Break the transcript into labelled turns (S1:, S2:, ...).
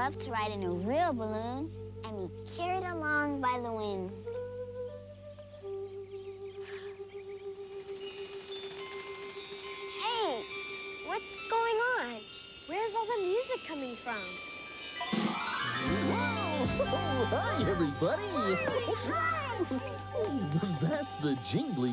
S1: love to ride in a real balloon and be carried along by the wind. Hey, what's going on? Where's all the music coming from?
S2: Whoa! Hi, everybody!
S1: Hi!
S2: That's the Jingly